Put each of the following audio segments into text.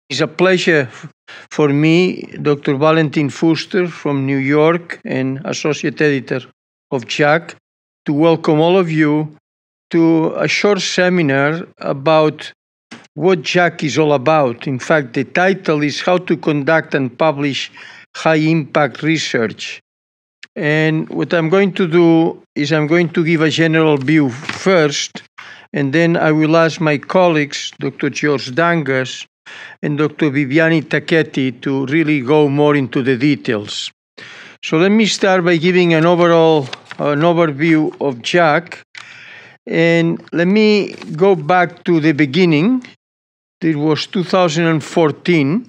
It's a pleasure for me, Dr. Valentin Fuster from New York and Associate Editor of JACC, to welcome all of you to a short seminar about what JACC is all about. In fact, the title is How to Conduct and Publish High-Impact Research. And what I'm going to do is I'm going to give a general view first, and then I will ask my colleagues, Dr. George Dangas and Dr. Viviani Tacchetti, to really go more into the details. So let me start by giving an overview of JACC. And let me go back to the beginning. It was 2014.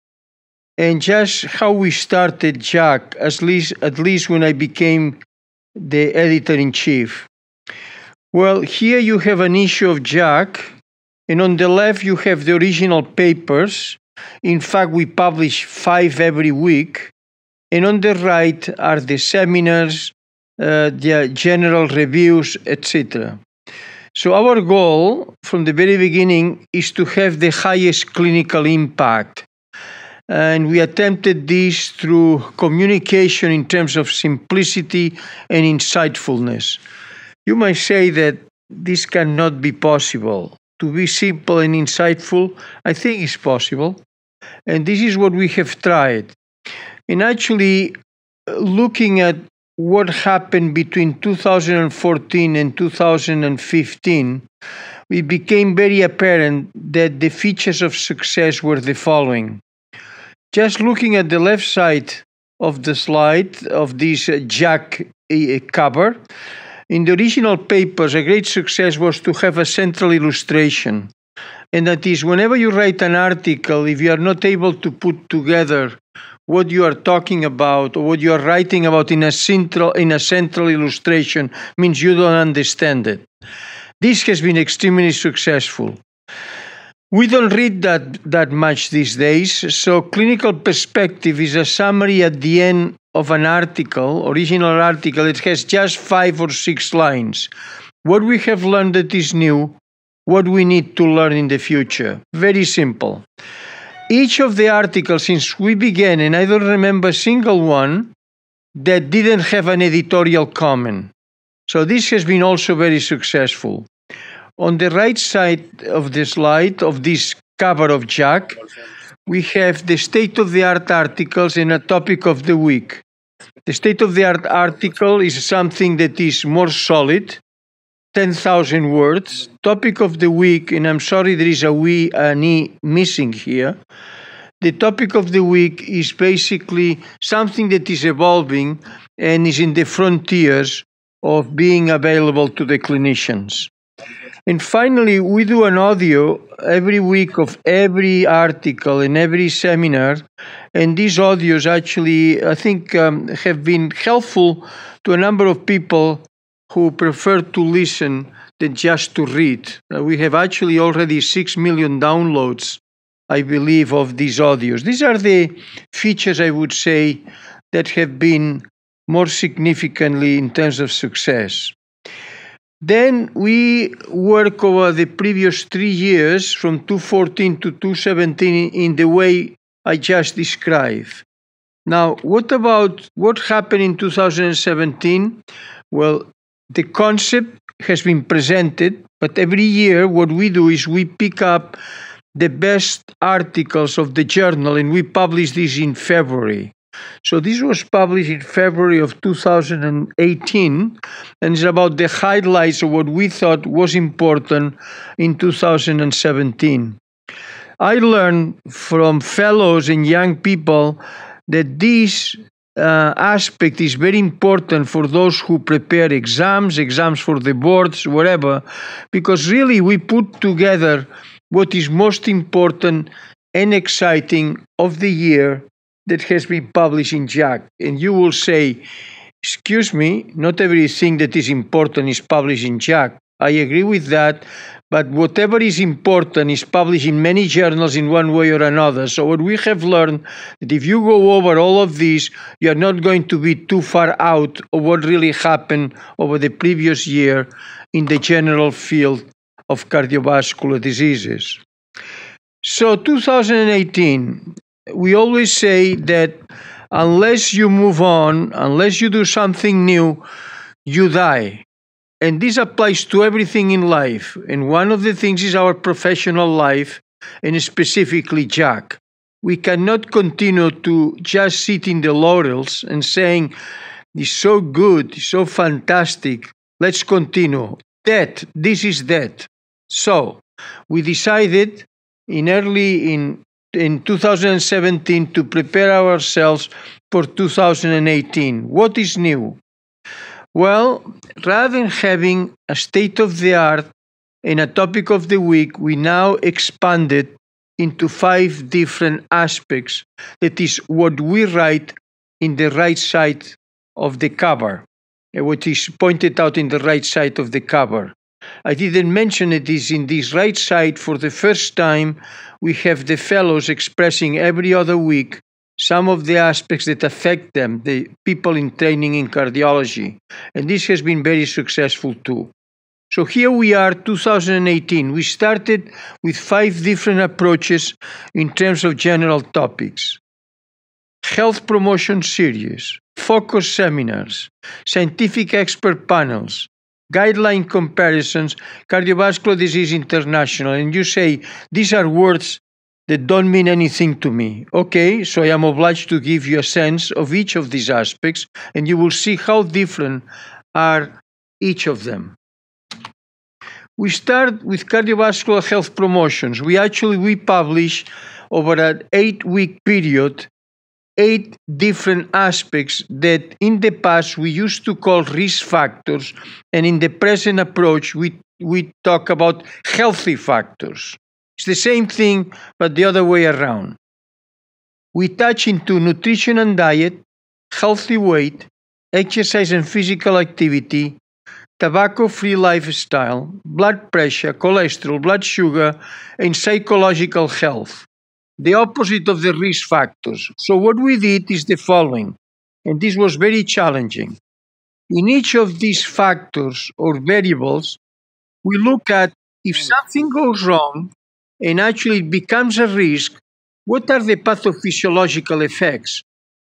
And just how we started JACC, at least when I became the editor-in-chief. Well, here you have an issue of JACC, and on the left you have the original papers. In fact, we publish 5 every week. And on the right are the seminars, the general reviews, etc. So our goal from the very beginning is to have the highest clinical impact. And we attempted this through communication in terms of simplicity and insightfulness. You might say that this cannot be possible. To be simple and insightful, I think is possible. And this is what we have tried. And actually, looking at what happened between 2014 and 2015, it became very apparent that the features of success were the following. Just looking at the left side of the slide of this JACC cover, in the original papers, a great success was to have a central illustration. And that is, whenever you write an article, if you are not able to put together what you are talking about or what you are writing about in a central illustration, means you don't understand it. This has been extremely successful. We don't read that much these days, so clinical perspective is a summary at the end of an article, original article. It has just 5 or 6 lines. What we have learned that is new, what we need to learn in the future. Very simple. Each of the articles since we began, and I don't remember a single one that didn't have an editorial comment. So this has been also very successful. On the right side of the slide of this cover of JACC, we have the state-of-the-art articles and a topic of the week. The state-of-the-art article is something that is more solid, 10,000 words. Topic of the week, and I'm sorry there is an E missing here. The topic of the week is basically something that is evolving and is in the frontiers of being available to the clinicians. And finally, we do an audio every week of every article and every seminar. And these audios actually, I think, have been helpful to a number of people who prefer to listen than just to read. We have actually already 6 million downloads, I believe, of these audios. These are the features, I would say, that have been more significantly in terms of success. Then we work over the previous 3 years, from 2014 to 2017, in the way I just described. Now, what happened in 2017? Well, the concept has been presented, but every year what we do is we pick up the best articles of the journal and we publish this in February. So this was published in February of 2018, and it's about the highlights of what we thought was important in 2017. I learned from fellows and young people that this aspect is very important for those who prepare exams for the boards, whatever, because really we put together what is most important and exciting of the year that has been published in JACC. And you will say, excuse me, not everything that is important is published in JACC. I agree with that, but whatever is important is published in many journals in one way or another. So what we have learned, that if you go over all of these, you are not going to be too far out of what really happened over the previous year in the general field of cardiovascular diseases. So 2018, we always say that unless you move on, unless you do something new, you die. And this applies to everything in life. And one of the things is our professional life, and specifically Jack. We cannot continue to just sit in the laurels and saying, it's so good, it's so fantastic, let's continue. This is that. So we decided in 2017 to prepare ourselves for 2018. What is new? Well, rather than having a state of the art and a topic of the week, we now expanded into 5 different aspects. That is what we write in the right side of the cover, what is pointed out in the right side of the cover. I didn't mention it is in this right side for the first time we have the fellows expressing every other week some of the aspects that affect them, the people in training in cardiology. And this has been very successful too. So here we are, 2018. We started with 5 different approaches in terms of general topics. Health promotion series, focus seminars, scientific expert panels, guideline comparisons, Cardiovascular Disease International. And you say, these are words that don't mean anything to me. Okay, so I am obliged to give you a sense of each of these aspects, and you will see how different are each of them. We start with cardiovascular health promotions. We publish over an 8-week period 8 different aspects that in the past we used to call risk factors, and in the present approach we talk about healthy factors. It's the same thing, but the other way around. We touch into nutrition and diet, healthy weight, exercise and physical activity, tobacco-free lifestyle, blood pressure, cholesterol, blood sugar, and psychological health. The opposite of the risk factors. So what we did is the following, and this was very challenging. In each of these factors or variables, we look at if something goes wrong and actually it becomes a risk, what are the pathophysiological effects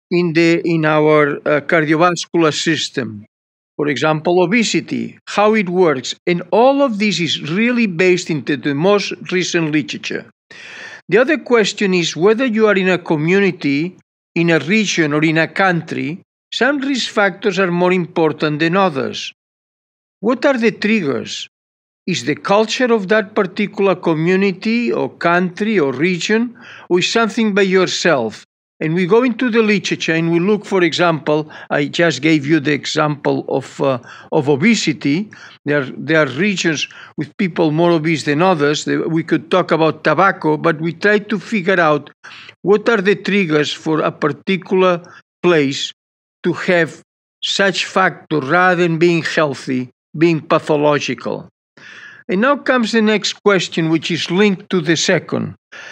in our cardiovascular system? For example, obesity, how it works. And all of this is really based into the most recent literature. The other question is whether you are in a community, in a region, or in a country, some risk factors are more important than others. What are the triggers? Is the culture of that particular community or country or region, or is something by yourself? And we go into the literature and we look, for example, I just gave you the example of obesity. There are regions with people more obese than others. We could talk about tobacco, but we try to figure out what are the triggers for a particular place to have such factor rather than being healthy, being pathological. And now comes the next question, which is linked to the second.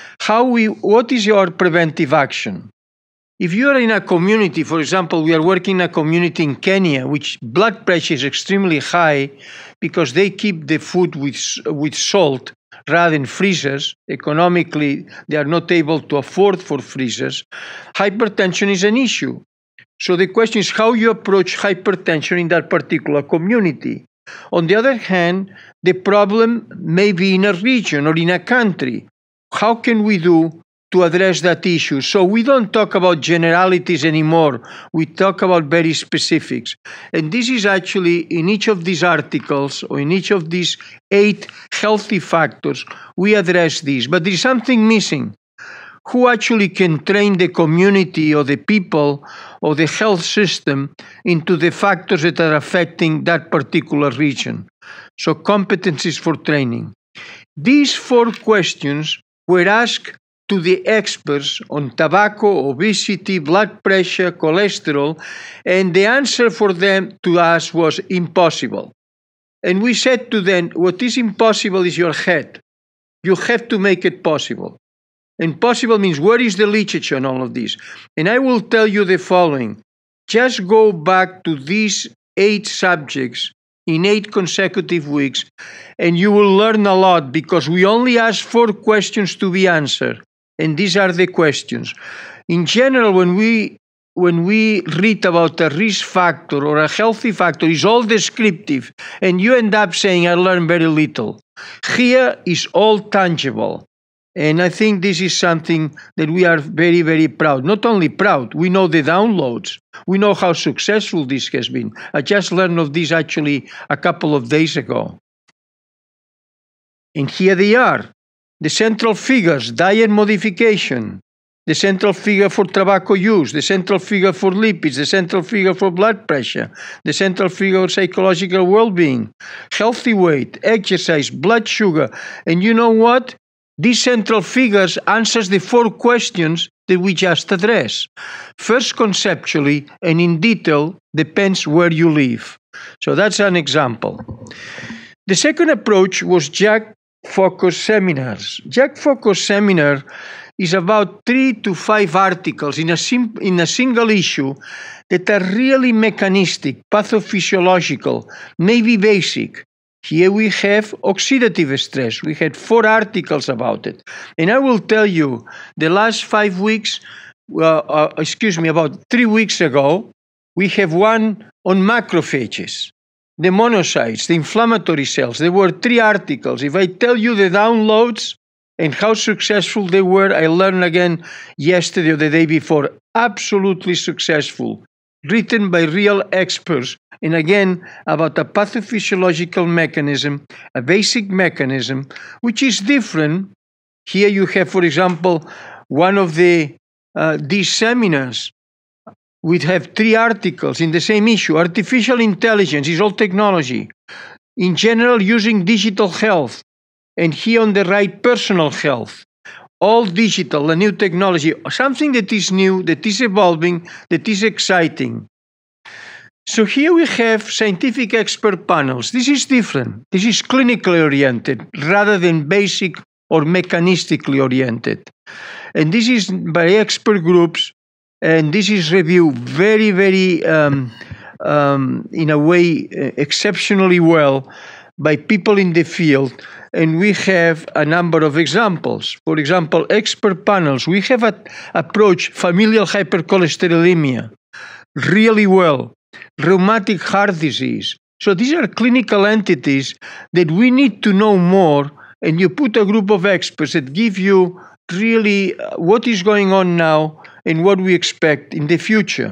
What is your preventive action? If you are in a community, for example, we are working in a community in Kenya, which blood pressure is extremely high because they keep the food with salt rather than freezers. Economically, they are not able to afford for freezers. Hypertension is an issue. So the question is how you approach hypertension in that particular community. On the other hand, the problem may be in a region or in a country. How can we do to address that issue? So we don't talk about generalities anymore. We talk about very specifics. And this is actually in each of these articles or in each of these 8 healthy factors, we address this. But there is something missing. Who actually can train the community or the people or the health system into the factors that are affecting that particular region? So competencies for training. These 4 questions were asked to the experts on tobacco, obesity, blood pressure, cholesterol, and the answer for them to us was impossible. And we said to them, what is impossible is your head. You have to make it possible. And possible means where is the literature on all of this? And I will tell you the following. Just go back to these 8 subjects in 8 consecutive weeks, and you will learn a lot because we only ask 4 questions to be answered, and these are the questions. In general, when we read about a risk factor or a healthy factor, it's all descriptive, and you end up saying, I learned very little. Here is all tangible. And I think this is something that we are very, very proud. Not only proud, we know the downloads. We know how successful this has been. I just learned of this actually a couple of days ago. And here they are. The central figures, diet modification, the central figure for tobacco use, the central figure for lipids, the central figure for blood pressure, the central figure for psychological well-being, healthy weight, exercise, blood sugar. And you know what? These central figures answers the 4 questions that we just addressed. First, conceptually, and in detail, depends where you live. So that's an example. The second approach was JACC Focus Seminars. JACC Focus Seminar is about 3 to 5 articles in a single issue that are really mechanistic, pathophysiological, maybe basic. Here we have oxidative stress. We had 4 articles about it. And I will tell you, the last 5 weeks, about 3 weeks ago, we have one on macrophages, the monocytes, the inflammatory cells. There were 3 articles. If I tell you the downloads and how successful they were, I learned again yesterday or the day before. Absolutely successful. Written by real experts, and again about a pathophysiological mechanism, a basic mechanism, which is different. Here you have, for example, one of these seminars. We have 3 articles in the same issue. Artificial intelligence is all technology. In general, using digital health, and here on the right, personal health. All digital, a new technology, something that is new, that is evolving, that is exciting. So here we have scientific expert panels. This is different. This is clinically oriented rather than basic or mechanistically oriented. And this is by expert groups, and this is reviewed very, very, in a way, exceptionally well by people in the field. And we have a number of examples. For example, expert panels. We have approached familial hypercholesterolemia really well. Rheumatic heart disease. So these are clinical entities that we need to know more, and you put a group of experts that give you really what is going on now and what we expect in the future.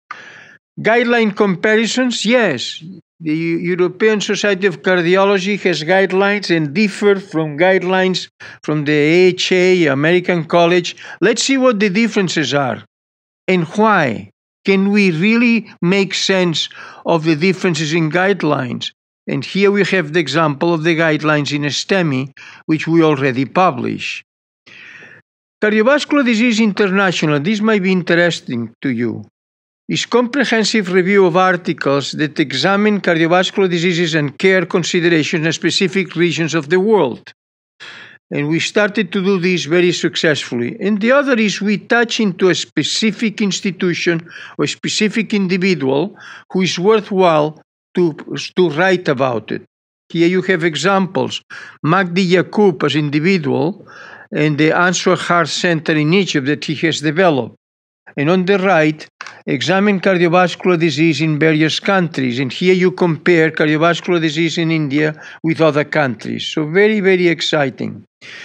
Guideline comparisons, yes. The European Society of Cardiology has guidelines and differ from guidelines from the AHA, American College. Let's see what the differences are and why. Can we really make sense of the differences in guidelines? And here we have the example of the guidelines in STEMI, which we already publish. Cardiovascular Disease International, this might be interesting to you, is comprehensive review of articles that examine cardiovascular diseases and care considerations in specific regions of the world. And we started to do this very successfully. And the other is we touch into a specific institution or a specific individual who is worthwhile to write about it. Here you have examples. Magdi Yacoub as individual and the Answer Heart Center in Egypt that he has developed. And on the right, examine cardiovascular disease in various countries. And here you compare cardiovascular disease in India with other countries. So very, very exciting.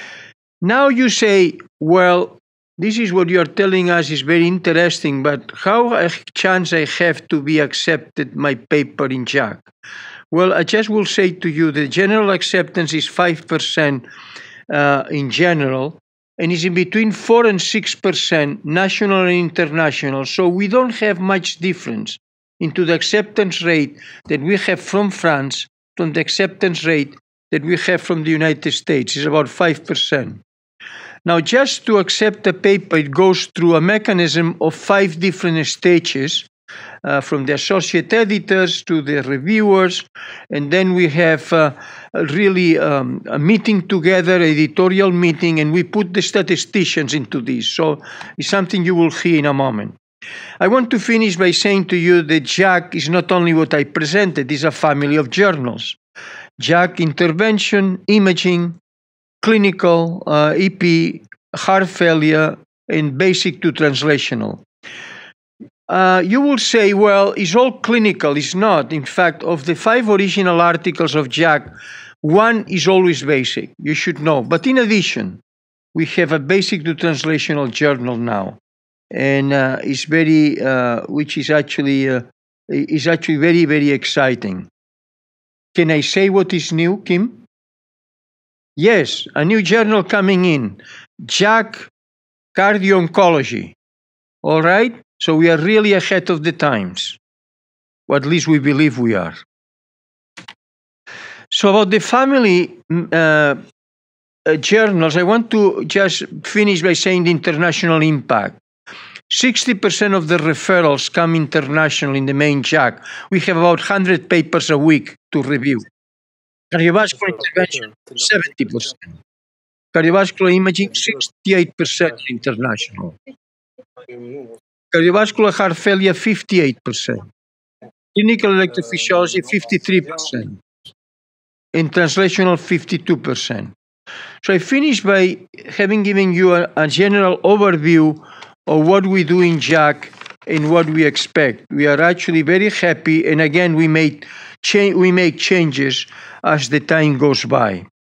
Now you say, well, this is what you are telling us is very interesting, but how a chance I have to be accepted my paper in JACC? Well, I just will say to you the general acceptance is 5% in general, and is in between 4 and 6% national and international. So we don't have much difference into the acceptance rate that we have from France from the acceptance rate that we have from the United States. It's about 5%. Now, just to accept a paper, it goes through a mechanism of 5 different stages, from the associate editors to the reviewers, and then we have really a meeting together, editorial meeting, and we put the statisticians into this. So it's something you will hear in a moment. I want to finish by saying to you that JACC is not only what I presented, it's a family of journals. JACC Intervention, Imaging, Clinical, EP, Heart Failure, and Basic to Translational. You will say, well, it's all clinical. It's not. In fact, of the 5 original articles of JACC, 1 is always basic. You should know. But in addition, we have a Basic to Translational journal now, and it's very, which is actually very, very exciting. Can I say what is new, Kim? Yes, a new journal coming in, JACC Cardio-Oncology. All right? So we are really ahead of the times, or at least we believe we are. So about the family journals, I want to just finish by saying the international impact. 60% of the referrals come international in the main JACC. We have about 100 papers a week to review. Cardiovascular intervention, 70%. Cardiovascular imaging, 68% international. Cardiovascular heart failure, 58%. Clinical electrophysiology, 53%. In translational, 52%. So I finish by having given you a general overview of what we do in JACC and what we expect. We are actually very happy, and again, we make changes as the time goes by.